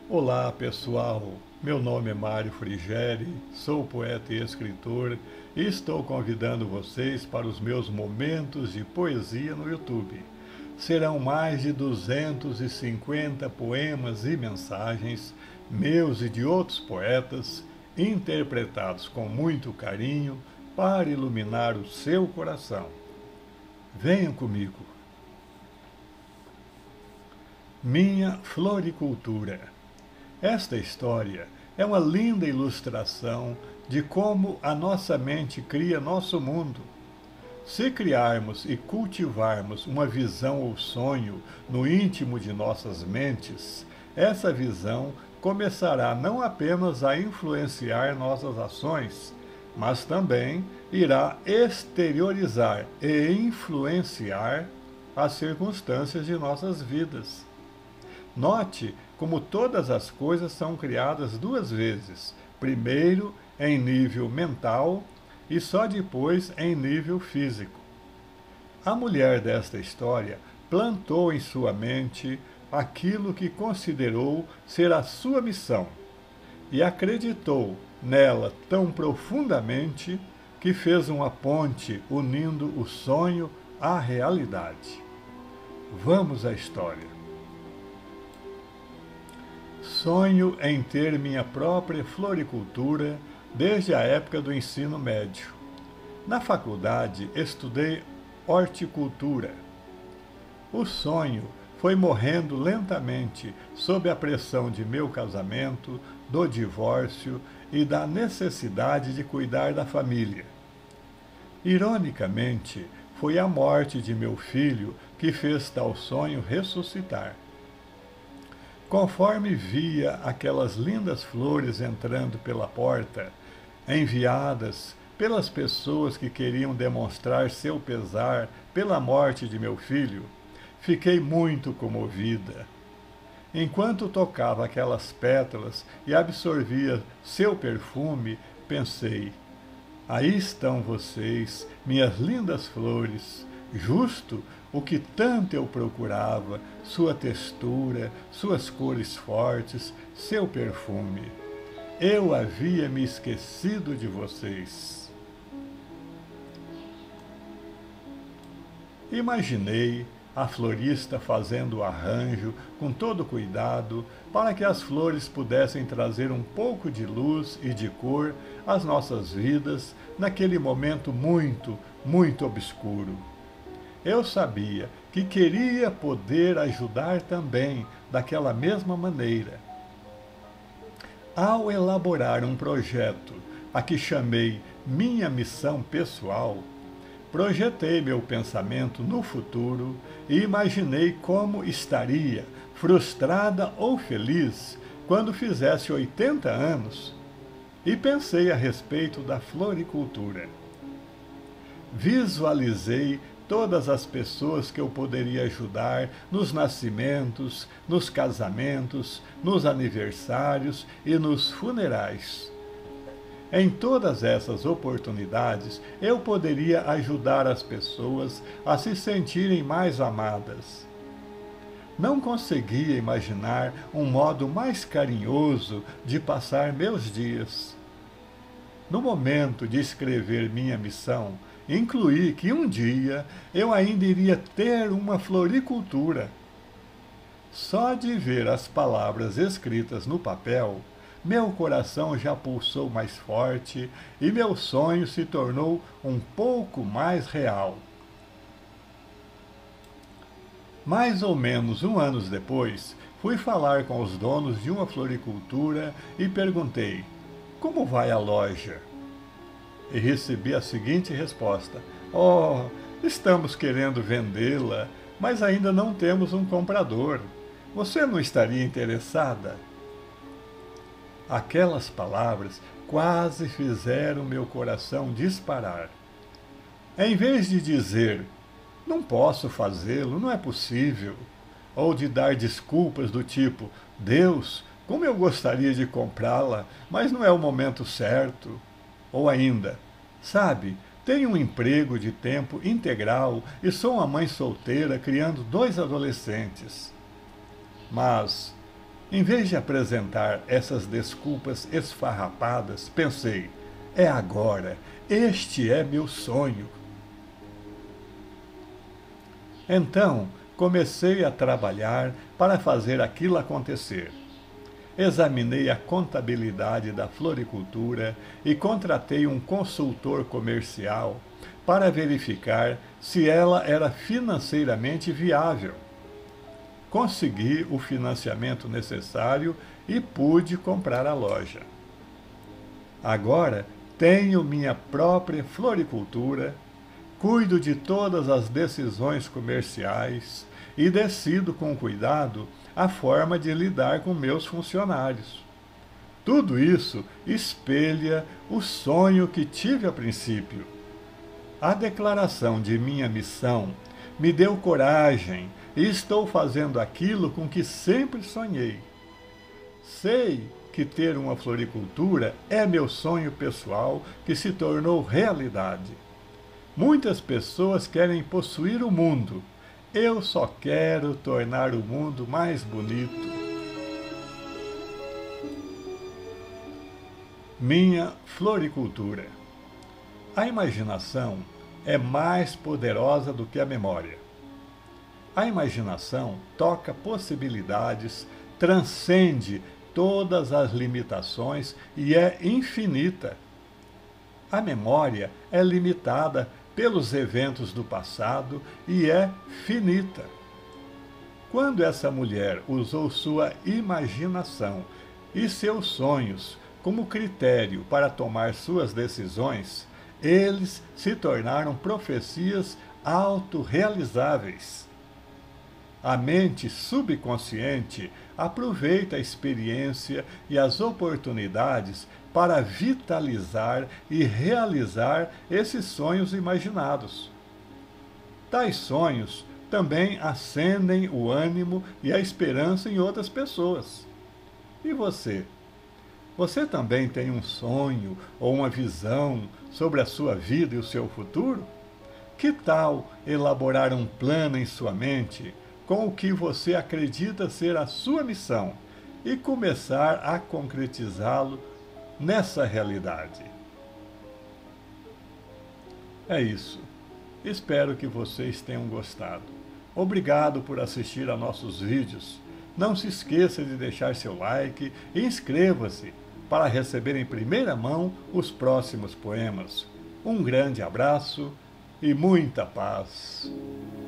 Olá pessoal, meu nome é Mário Frigeri, sou poeta e escritor e estou convidando vocês para os meus momentos de poesia no YouTube. Serão mais de 250 poemas e mensagens, meus e de outros poetas, interpretados com muito carinho para iluminar o seu coração. Venham comigo. Minha floricultura. Esta história é uma linda ilustração de como a nossa mente cria nosso mundo. Se criarmos e cultivarmos uma visão ou sonho no íntimo de nossas mentes, essa visão começará não apenas a influenciar nossas ações, mas também irá exteriorizar e influenciar as circunstâncias de nossas vidas. Note como todas as coisas são criadas duas vezes, primeiro em nível mental e só depois em nível físico. A mulher desta história plantou em sua mente aquilo que considerou ser a sua missão e acreditou nela tão profundamente que fez uma ponte unindo o sonho à realidade. Vamos à história. Sonho em ter minha própria floricultura desde a época do ensino médio. Na faculdade, estudei horticultura. O sonho foi morrendo lentamente sob a pressão de meu casamento, do divórcio e da necessidade de cuidar da família. Ironicamente, foi a morte de meu filho que fez tal sonho ressuscitar. Conforme via aquelas lindas flores entrando pela porta, enviadas pelas pessoas que queriam demonstrar seu pesar pela morte de meu filho, fiquei muito comovida. Enquanto tocava aquelas pétalas e absorvia seu perfume, pensei: aí estão vocês, minhas lindas flores, justo o que tanto eu procurava, sua textura, suas cores fortes, seu perfume. Eu havia me esquecido de vocês. Imaginei a florista fazendo o arranjo com todo cuidado para que as flores pudessem trazer um pouco de luz e de cor às nossas vidas naquele momento muito, muito obscuro. Eu sabia que queria poder ajudar também daquela mesma maneira. Ao elaborar um projeto a que chamei Minha Missão Pessoal, projetei meu pensamento no futuro e imaginei como estaria, frustrada ou feliz, quando fizesse 80 anos, e pensei a respeito da floricultura. Visualizei todas as pessoas que eu poderia ajudar nos nascimentos, nos casamentos, nos aniversários e nos funerais. Em todas essas oportunidades, eu poderia ajudar as pessoas a se sentirem mais amadas. Não conseguia imaginar um modo mais carinhoso de passar meus dias. No momento de escrever minha missão, incluí que um dia eu ainda iria ter uma floricultura. Só de ver as palavras escritas no papel, meu coração já pulsou mais forte e meu sonho se tornou um pouco mais real. Mais ou menos 1 ano depois, fui falar com os donos de uma floricultura e perguntei: como vai a loja? E recebi a seguinte resposta: oh, estamos querendo vendê-la, mas ainda não temos um comprador. Você não estaria interessada? Aquelas palavras quase fizeram meu coração disparar. Em vez de dizer, não posso fazê-lo, não é possível, ou de dar desculpas do tipo, Deus, como eu gostaria de comprá-la, mas não é o momento certo, ou ainda, sabe, tenho um emprego de tempo integral e sou uma mãe solteira criando 2 adolescentes. Mas Em vez de apresentar essas desculpas esfarrapadas, pensei: é agora, este é meu sonho. Então, comecei a trabalhar para fazer aquilo acontecer. Examinei a contabilidade da floricultura e contratei um consultor comercial para verificar se ela era financeiramente viável. Consegui o financiamento necessário e pude comprar a loja. Agora tenho minha própria floricultura, cuido de todas as decisões comerciais e decido com cuidado a forma de lidar com meus funcionários. Tudo isso espelha o sonho que tive a princípio. A declaração de minha missão me deu coragem e estou fazendo aquilo com que sempre sonhei. Sei que ter uma floricultura é meu sonho pessoal que se tornou realidade. Muitas pessoas querem possuir o mundo. Eu só quero tornar o mundo mais bonito. Minha floricultura. A imaginação é mais poderosa do que a memória. A imaginação toca possibilidades, transcende todas as limitações e é infinita. A memória é limitada pelos eventos do passado e é finita. Quando essa mulher usou sua imaginação e seus sonhos como critério para tomar suas decisões, eles se tornaram profecias autorrealizáveis. A mente subconsciente aproveita a experiência e as oportunidades para vitalizar e realizar esses sonhos imaginados. Tais sonhos também acendem o ânimo e a esperança em outras pessoas. E você? Você também tem um sonho ou uma visão sobre a sua vida e o seu futuro? Que tal elaborar um plano em sua mente com o que você acredita ser a sua missão e começar a concretizá-lo nessa realidade? É isso. Espero que vocês tenham gostado. Obrigado por assistir a nossos vídeos. Não se esqueça de deixar seu like e inscreva-se para receber em primeira mão os próximos poemas. Um grande abraço e muita paz.